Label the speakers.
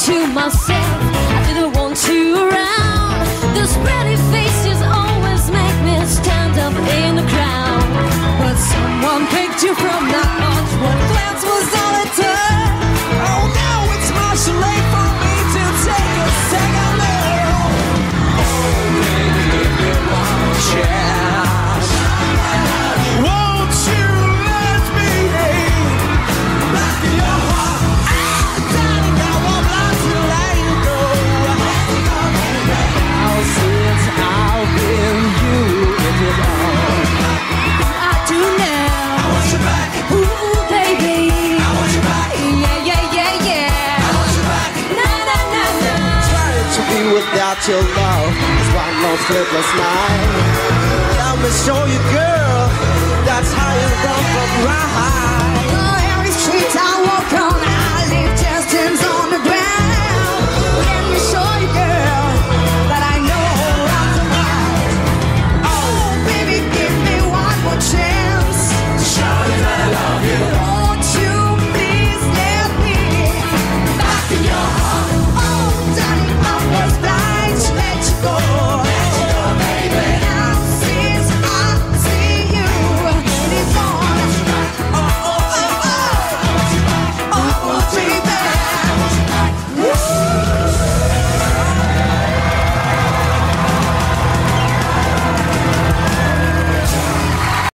Speaker 1: to myself, I didn't want you around. Those pretty faces always make me stand up in the crowd. But someone picked you from that bunch. One glance was all it took. Oh, now it's much too late for me to take a second look. Oh, baby, give me one chance. Won't you let me back in your heart? Darling, I won't lie to let you go. Now since I've been you, it is all I do now. I want you back. Ooh, baby, I want you back. Yeah, yeah, yeah, yeah. I want you back. Na, na, na, na.
Speaker 2: Trying to be without your love is one long sleepless night. Let me show you, girl.